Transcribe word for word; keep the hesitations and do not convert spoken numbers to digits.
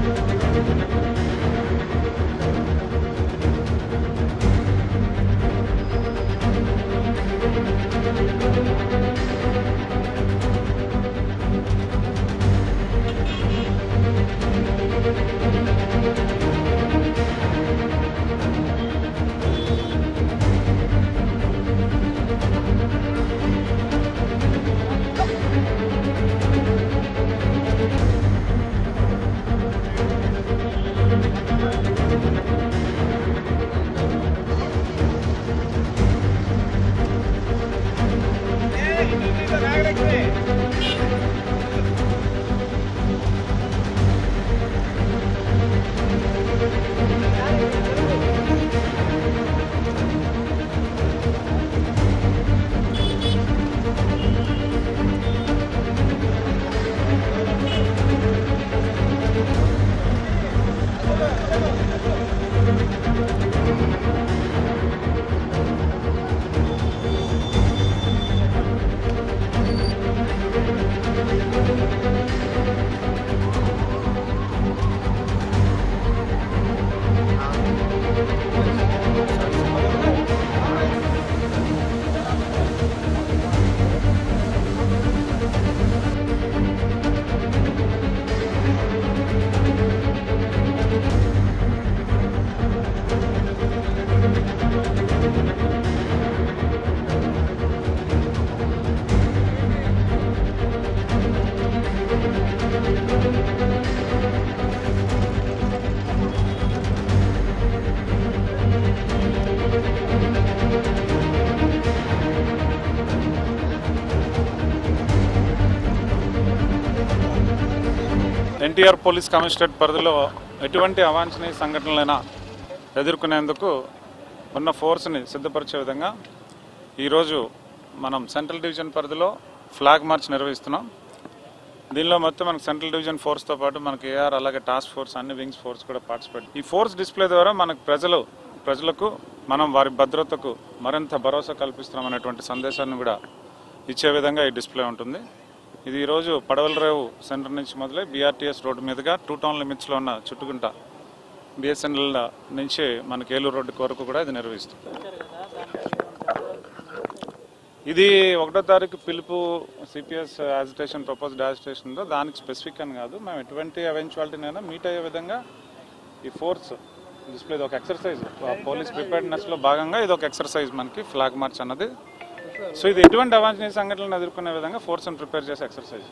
NTR police commissionerate పరిధిలో ఎటువంటి అవాంఛనీయ సంఘటనలైనా ఎదుర్కొనేందుకు ఉన్న ఫోర్స్ని సిద్ధపరిచే విధంగా ఈరోజు మనం సెంట్రల్ డివిజన్ పరిధిలో ఫ్లాగ్ మార్చ్ నిర్వహిస్తున్నాం. దీనిలో మొత్తం మనకు సెంట్రల్ డివిజన్ ఫోర్స్తో పాటు మనకి ఏఆర్ అలాగే టాస్క్ ఫోర్స్ అన్ని వింగ్స్ ఫోర్స్ కూడా పార్టిసిపేట్. ఈ ఫోర్స్ డిస్ప్లే ద్వారా మనకు ప్రజలు ప్రజలకు మనం వారి భద్రతకు మరింత భరోసా కల్పిస్తున్నాం అనేటువంటి సందేశాన్ని కూడా ఇచ్చే విధంగా ఈ డిస్ప్లే ఉంటుంది. ఇది ఈరోజు పడవలరేవు సెంటర్ నుంచి మొదలై బీఆర్టీఎస్ రోడ్డు మీదుగా టూ టౌన్ లిమిట్స్లో ఉన్న చుట్టుకుంట బిఎస్ఎన్ఎల్ నుంచి మనకి ఏలూరు రోడ్డు వరకు కూడా ఇది నిర్వహిస్తుంది. ఇది ఒకటో తారీఖు పిలుపు సిపిఎస్ యాజిటేషన్ ప్రపోజ్డ్ యాజిటేషన్లో దానికి స్పెసిఫిక్ అని కాదు, మేము ఎటువంటి ఎవెన్చువాలిటీనైనా మీట్ అయ్యే విధంగా ఈ ఫోర్స్ డిస్ప్లే ఇది ఒక ఎక్సర్సైజ్. పోలీస్ ప్రిపేర్డ్నెస్లో భాగంగా ఇది ఒక ఎక్సర్సైజ్ మనకి ఫ్లాగ్ మార్చ్ అన్నది. సో ఇది ఎటువంటి అవాంఛనీయ సంఘటనలను ఎదుర్కొనే విధంగా ఫోర్స్ని ప్రిపేర్ చేసే ఎక్సర్సైజ్.